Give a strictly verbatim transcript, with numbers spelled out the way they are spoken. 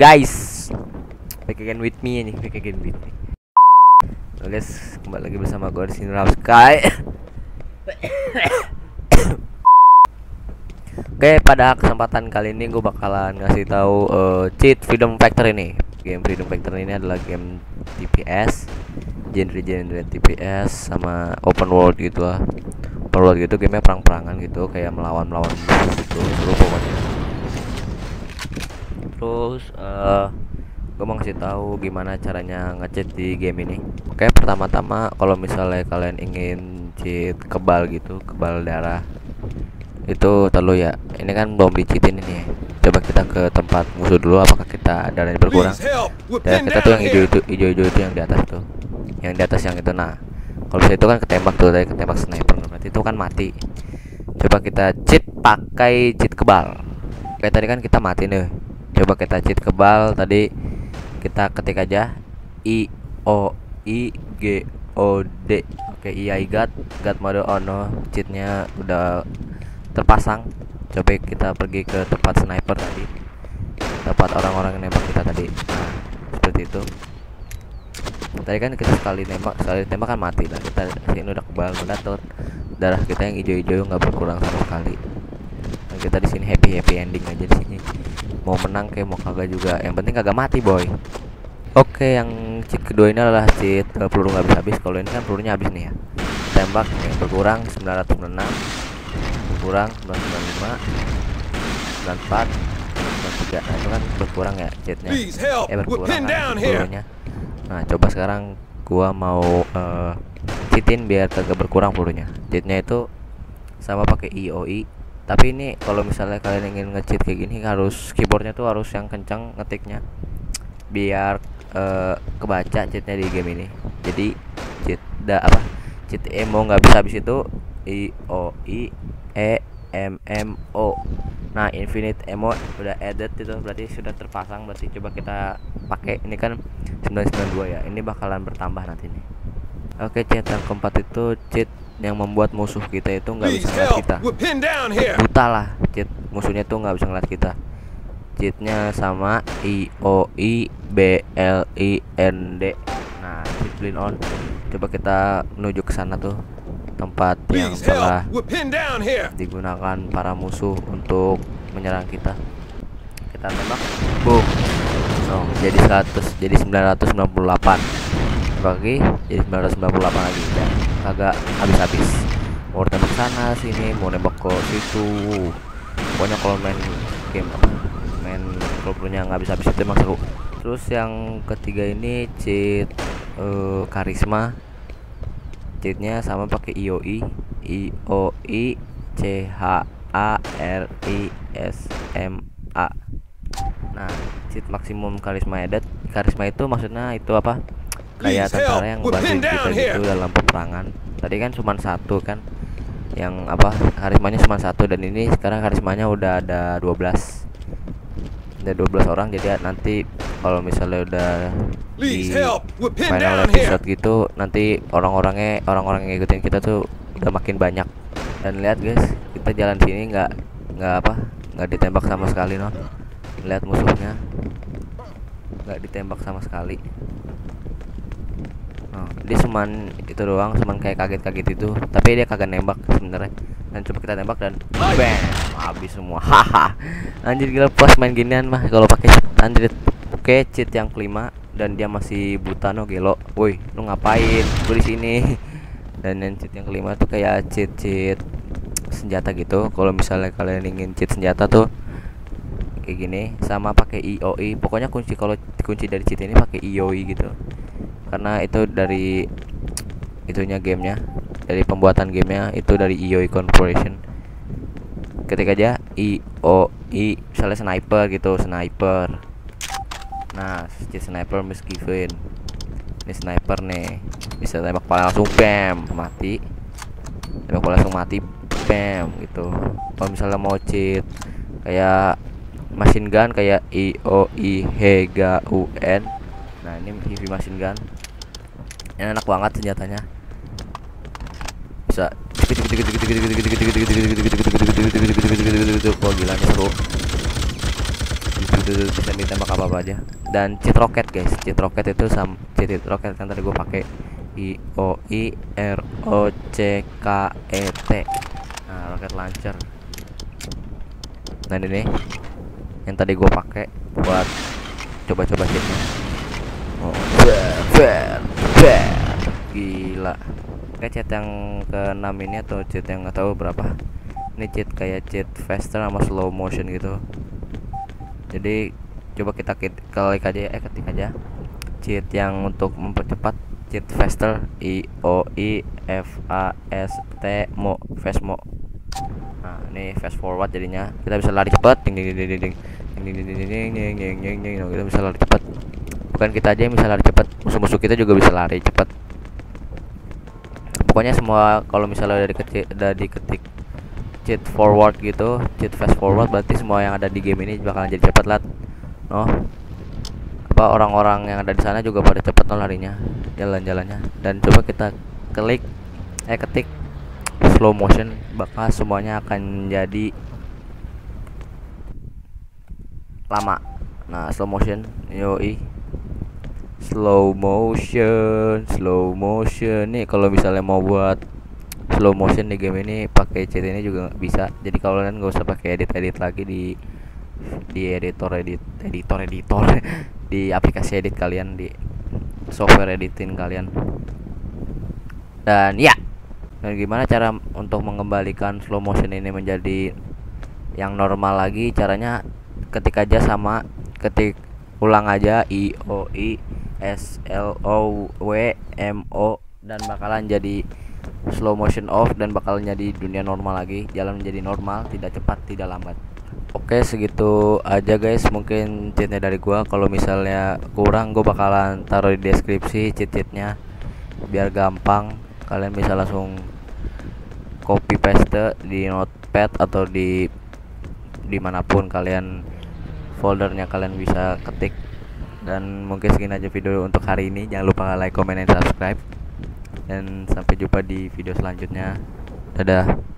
guys, back again with me nih, back again with me. Halo guys, kembali lagi bersama gue di sini Sky. Oke, pada kesempatan kali ini gue bakalan ngasih tahu uh, cheat Freedom Factory ini. Game Freedom Factory ini adalah game T P S, genre-genre T P S sama open world gitu lah. Open world gitu, gamenya perang-perangan gitu, kayak melawan-melawan gitu, seru pokoknya. Terus uh, gue mau ngasih tahu gimana caranya nge-cheat di game ini. Oke, pertama-tama kalau misalnya kalian ingin cheat kebal gitu, kebal darah, itu terlalu ya. Ini kan belum di-cheatin ini ya. Coba kita ke tempat musuh dulu, apakah kita darahnya berkurang. Dan kita tuh yang hijau itu, hijau-hijau itu yang di atas tuh, yang di atas yang itu. Nah, kalau misalnya itu kan ketembak tuh, dari ketembak sniper, berarti itu kan mati. Coba kita cheat pakai cheat kebal. Kayak tadi kan kita mati nih. Coba kita cheat kebal tadi, kita ketik aja I O I G O D. Oke, I I got got mode ono, cheatnya udah terpasang. Coba kita pergi ke tempat sniper tadi, tempat orang-orang yang nembak kita tadi. Nah, seperti itu. Tadi kan kita sekali nembak, sekali tembak kan mati. Nah, kita sini udah kebal, mendatot darah kita yang hijau-hijau nggak berkurang sama sekali. Dan kita di sini happy happy ending aja di sini. Mau menang kayak mau kagak juga, yang penting kagak mati boy. Oke, yang cheat kedua ini adalah cheat uh, peluru nggak habis-habis. Kalau ini kan pelurunya habis nih ya. Tembak yang berkurang sembilan ratus sembilan puluh enam, berkurang sembilan ratus sembilan puluh lima, sembilan puluh empat, sembilan puluh tiga. Nah, itu kan berkurang ya cheatnya. Eh berkurang kan pelurunya. Nah, coba sekarang gua mau uh, cheatin biar kagak berkurang pelurunya. Cheatnya itu sama pakai I O I. Tapi ini kalau misalnya kalian ingin nge-cheat kayak gini, harus keyboardnya tuh harus yang kencang ngetiknya, biar uh, kebaca cheatnya di game ini. Jadi cheat da apa cheat emo nggak bisa habis itu I O I E M M O. Nah, infinite emo udah added itu, berarti sudah terpasang. Berarti coba kita pakai ini kan sembilan sembilan dua ya, ini bakalan bertambah nanti nih. Oke, cheat yang keempat itu cheat yang membuat musuh kita itu nggak bisa ngeliat kita, buta lah. Cheat musuhnya tuh nggak bisa ngeliat kita. Cheatnya sama I O I B L I N D. Nah, cheat blind on. Coba kita menuju ke sana tuh, tempat yang telah digunakan para musuh untuk menyerang kita. Kita tembak, boom. Oh, jadi seratus, jadi sembilan ratus sembilan puluh delapan. Bagi jadi sembilan ratus sembilan puluh delapan lagi ya. Kagak habis-habis. Mau tembak sana sini, mau nembak ke situ. Pokoknya kalau main game apa, main kalau punya nggak habis-habis itu emang seru. Terus yang ketiga ini cheat uh, karisma. Cheatnya sama pakai I O I, I O I C H A R I S M A. Nah, cheat maksimum karisma edit. Karisma itu maksudnya itu apa? Kayak tentara yang ngebantuin kita gitu dalam peperangan. Tadi kan cuma satu kan, yang apa karismanya cuma satu, dan ini sekarang karismanya udah ada dua belas, ada dua belas orang. Jadi nanti kalau misalnya udah di final episode gitu, nanti orang-orangnya orang-orang yang ngikutin kita tuh udah makin banyak. Dan lihat guys, kita jalan sini nggak nggak apa nggak ditembak sama sekali no. Lihat musuhnya nggak ditembak sama sekali. Oh, dia cuman itu doang, cuman kayak kaget-kaget itu, tapi dia kagak nembak sebenarnya. Dan coba kita tembak dan bam, habis semua. Haha. Anjir gila, pas main ginian mah kalau pakai anjir. Oke, cheat yang kelima dan dia masih buta no gelo. Woi, lu ngapain? Gue di sini. Dan yang cheat yang kelima tuh kayak cheat-cheat senjata gitu. Kalau misalnya kalian ingin cheat senjata tuh kayak gini, sama pakai I O I. Pokoknya kunci kalau kunci dari cheat ini pakai I O I gitu. Karena itu dari itunya gamenya, dari pembuatan gamenya itu dari I O I Corporation. Ketik aja I O I, misalnya sniper gitu, sniper. Nah, cheat sniper misgiven. Ini sniper nih, bisa tembak pala langsung bam, mati. Tembak pala langsung mati, bam gitu. Kalau misalnya mau cheat kayak machine gun, kayak I O I H G U N. Nah, ini heavy machine gun. Ini enak banget senjatanya. Bisa oh gila nih seru. itu bisa ditembak apa apa aja. Dan cheat rocket guys, cheat rocket itu sam cheat rocket kan tadi gue pakai I O I R O C K E T. Nah, rocket launcher. Nah ini nih yang tadi gue pakai buat coba-coba cheatnya. Oh, ber, ber, ber. Gila. Kayak cheat yang keenam ini atau cheat yang nggak tahu berapa. Ini cheat kayak cheat faster sama slow motion gitu. Jadi coba kita klik aja ya, eh ketik aja cheat yang untuk mempercepat, cheat faster, I O I F A S T mo fast mo. Nah ini fast forward jadinya kita bisa lari cepat, ding ding ding ding ding ding ding ding ding ding ding ding ding, kita bisa lari cepat. Bukan kita aja yang bisa lari cepat, musuh-musuh kita juga bisa lari cepat. Pokoknya semua kalau misalnya udah diketik, udah diketik cheat forward gitu, cheat fast forward, berarti semua yang ada di game ini bakalan jadi cepat lat. No, apa orang-orang yang ada di sana juga pada cepat no larinya, jalan-jalannya. Dan coba kita klik, eh ketik slow motion, bakal semuanya akan jadi lama. Nah slow motion, yoi, slow motion, slow motion nih. Kalau misalnya mau buat slow motion di game ini pakai cheat ini juga bisa. Jadi kalian nggak usah pakai edit edit lagi di di editor edit editor editor di aplikasi edit kalian, di software editing kalian. Dan ya, dan gimana cara untuk mengembalikan slow motion ini menjadi yang normal lagi? Caranya ketik aja sama ketik ulang aja I O I S L O W M O dan bakalan jadi slow motion off dan bakal jadi dunia normal lagi, jalan menjadi normal, tidak cepat tidak lambat. Oke segitu aja guys mungkin cheatnya dari gua. Kalau misalnya kurang gua bakalan taruh di deskripsi cheat-cheatnya biar gampang, kalian bisa langsung copy paste di notepad atau di dimanapun kalian foldernya kalian bisa ketik. Dan mungkin segini aja video untuk hari ini, jangan lupa like, comment, dan subscribe. Dan sampai jumpa di video selanjutnya. Dadah.